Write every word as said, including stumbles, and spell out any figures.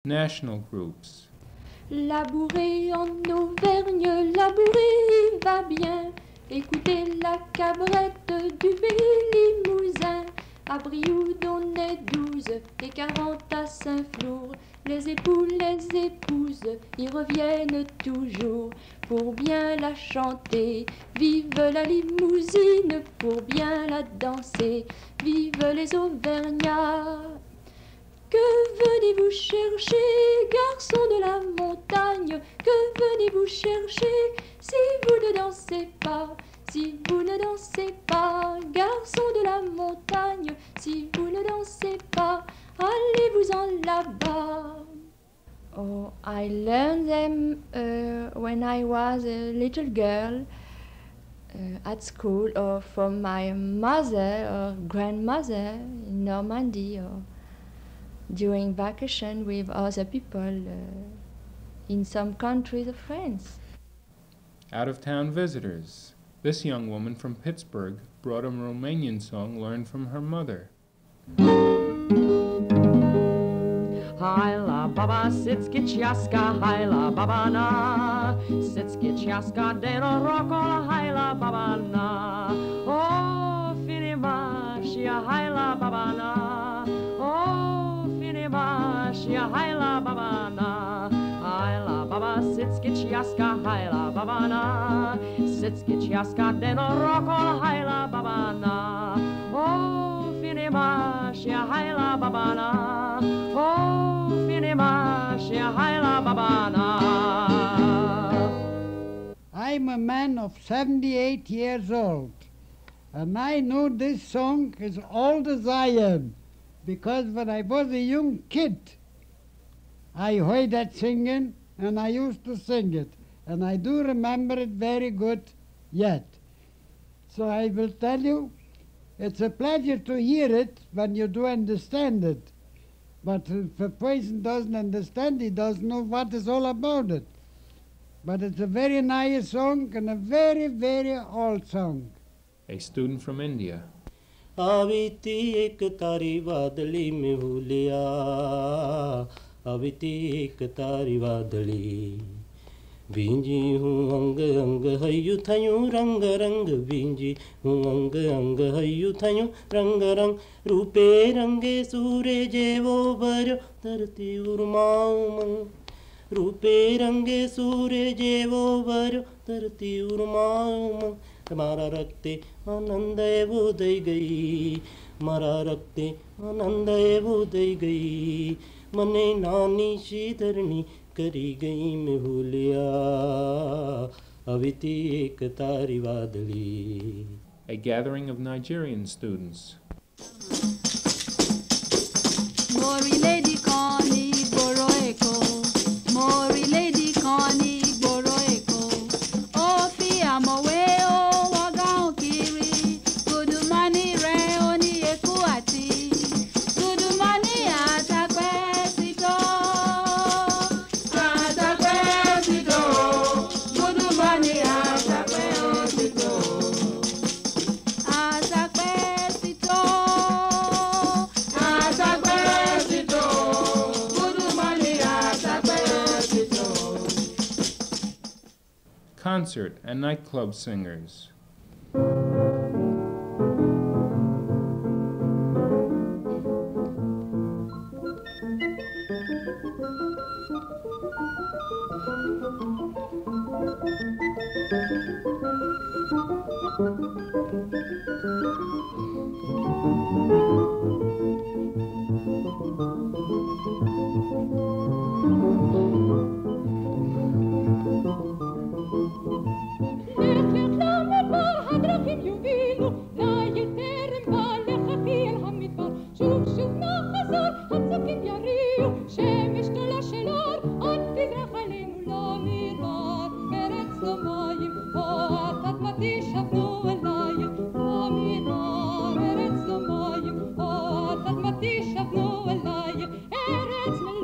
national groups. Labourer en Auvergne, labourer va bien. Écoutez la cabrette du Limousin. À Brioude on est douze et quarante à Saint-Flour. Les époux, les épouses y reviennent toujours pour bien la chanter. Vive la limousine pour bien la danser. Vive les Auvergnats. Que venez-vous chercher, garçons de la montagne? Que venez-vous chercher si vous ne dansez pas? Si vous ne dansez pas, garçons de la montagne, si vous ne dansez pas, allez-vous-en là-bas. Oh, I learned them uh, when I was a little girl uh, at school, or from my mother or grandmother in Normandy, or during vacation with other people uh, in some countries of France. Out-of-town visitors. This young woman from Pittsburgh brought a Romanian song learned from her mother. Haila baba sitski chiaska, haila baba na, sitski chiaska deno rokola, haila baba na. Oh, finima shia haila baba na. Oh, finima shia haila baba na. Haila baba sitski chiaska, haila baba na, sitski chiaska deno rokola, haila baba na. Oh, finima shia haila baba na. Oh, finima shia haila baba na. I'm a man of seventy-eight years old, and I know this song as old as I am, because when I was a young kid, I heard that singing, and I used to sing it, and I do remember it very good yet. So I will tell you, it's a pleasure to hear it when you do understand it. But if a person doesn't understand, he doesn't know what it's all about it. But it's a very nice song and a very, very old song. A student from India. आविती एक तारी वादली में भूलिया, आविती एक तारी वादली, बींजी हूँ अंग अंग हयु थयूं रंग रंग, बींजी हूँ अंग अंग हयु थयूं रंग रंग, रूपे रंगे सूरे जेवो भरो धरती उर्माऊं, रूपे रंगे सूरे जेवो भरो धरती उर्माऊं, मारा रखते आनंद वो दई गई, मारा रखते आनंद वो दई गई, मने नानी शीतरणी करी गई मैं भूलिया, अविती एक तारी वादली. A gathering of Nigerian students. Mori lady Connie Boroeko, Mori lady Connie Boroeko, Ofi Amoweo Wagan Kiri, Gudumani Reoni Ekuati, Gudumani Atakwesito, Atakwesito, Gudumani Atakwesito, Atakwesito, Atakwesito, Gudumani Atakwesito. Concert and nightclub singers. Eretz